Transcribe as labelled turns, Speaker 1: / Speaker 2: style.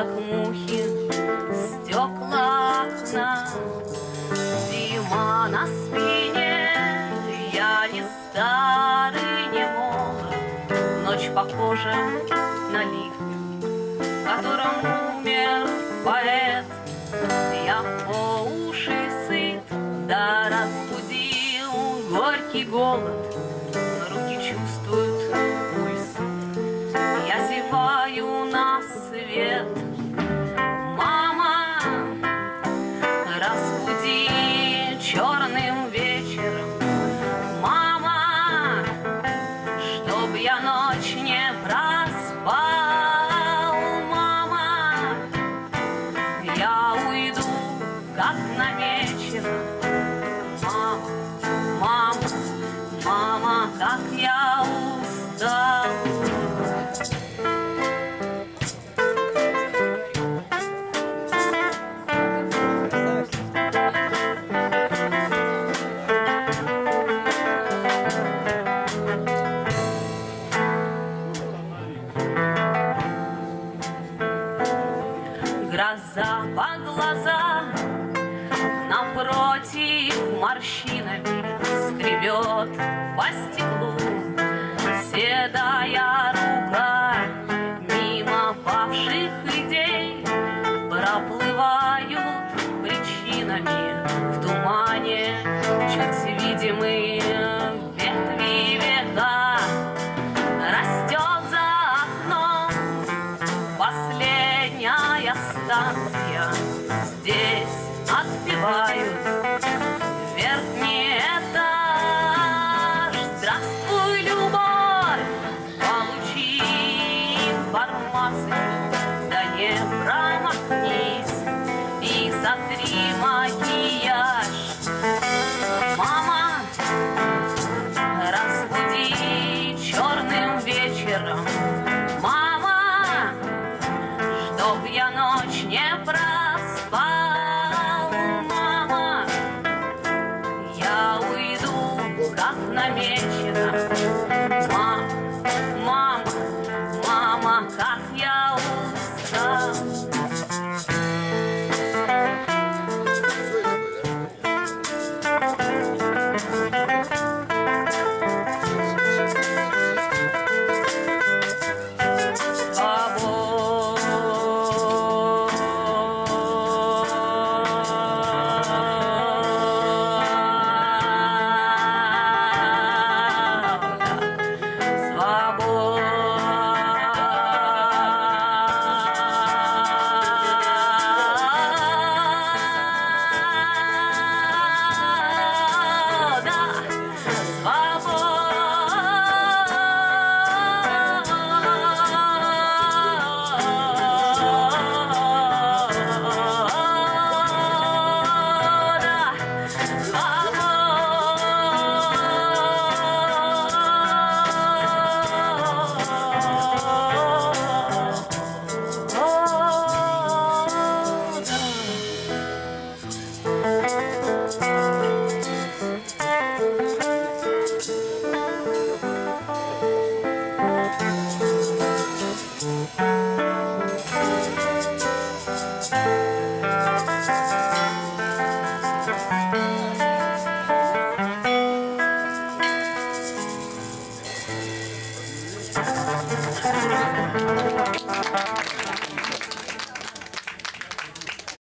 Speaker 1: как мухи, стекла окна. Зима на спине, я не старый, не молод. Ночь похожа на лифт, в котором умер поэт. Я по уши сыт, да разбудил горький голод. Руки чувствуют пульс, я зеваю на свет. Мама, разбуди черным вечером. Мама, чтоб я ночь не проспал. Мама, я уйду, как намечено. Мама, мама, мама, как я устал. Гроза по глазам, напротив морщинами скребет по стеклу. Седая рука мимо павших идей проплывают причинами в тумане чуть видимые